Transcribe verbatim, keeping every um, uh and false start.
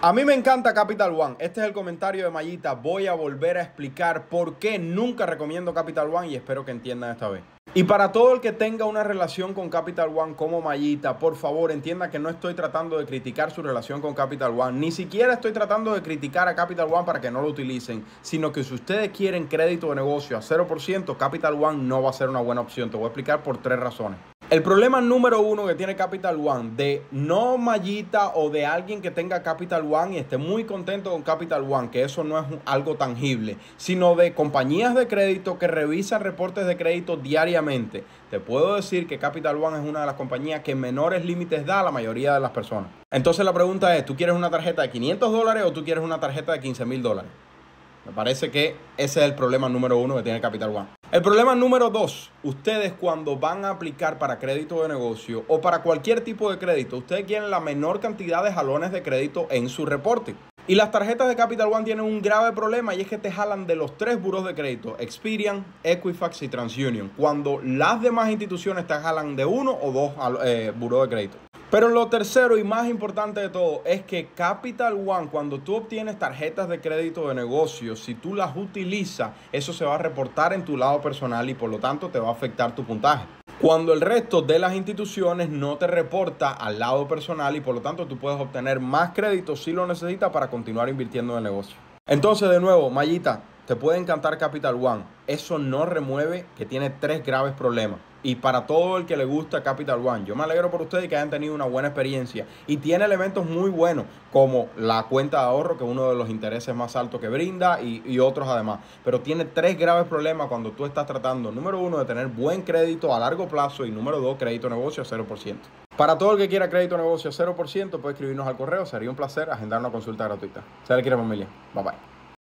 A mí me encanta Capital One. Este es el comentario de Mayita. Voy a volver a explicar por qué nunca recomiendo Capital One y espero que entiendan esta vez. Y para todo el que tenga una relación con Capital One como Mayita, por favor entienda que no estoy tratando de criticar su relación con Capital One. Ni siquiera estoy tratando de criticar a Capital One para que no lo utilicen. Sino que si ustedes quieren crédito de negocio a cero por ciento, Capital One no va a ser una buena opción. Te voy a explicar por tres razones. El problema número uno que tiene Capital One, de no Mayita o de alguien que tenga Capital One y esté muy contento con Capital One, que eso no es algo tangible, sino de compañías de crédito que revisan reportes de crédito diariamente. Te puedo decir que Capital One es una de las compañías que menores límites da a la mayoría de las personas. Entonces la pregunta es, ¿tú quieres una tarjeta de quinientos dólares o tú quieres una tarjeta de quince mil dólares? Me parece que ese es el problema número uno que tiene Capital One. El problema número dos, ustedes cuando van a aplicar para crédito de negocio o para cualquier tipo de crédito, ustedes quieren la menor cantidad de jalones de crédito en su reporte. Y las tarjetas de Capital One tienen un grave problema y es que te jalan de los tres buros de crédito, Experian, Equifax y TransUnion, cuando las demás instituciones te jalan de uno o dos eh, buros de crédito. Pero lo tercero y más importante de todo es que Capital One, cuando tú obtienes tarjetas de crédito de negocio, si tú las utilizas, eso se va a reportar en tu lado personal y por lo tanto te va a afectar tu puntaje. Cuando el resto de las instituciones no te reporta al lado personal y por lo tanto tú puedes obtener más crédito si lo necesitas para continuar invirtiendo en el negocio. Entonces, de nuevo, Mayita, te puede encantar Capital One. Eso no remueve que tiene tres graves problemas. Y para todo el que le gusta Capital One, yo me alegro por ustedes que hayan tenido una buena experiencia. Y tiene elementos muy buenos, como la cuenta de ahorro, que es uno de los intereses más altos que brinda, y, y otros además. Pero tiene tres graves problemas cuando tú estás tratando, número uno, de tener buen crédito a largo plazo, y número dos, crédito negocio a cero por ciento. Para todo el que quiera crédito negocio a cero por ciento, puede escribirnos al correo. Sería un placer agendar una consulta gratuita. Se le quiere, familia. Bye bye.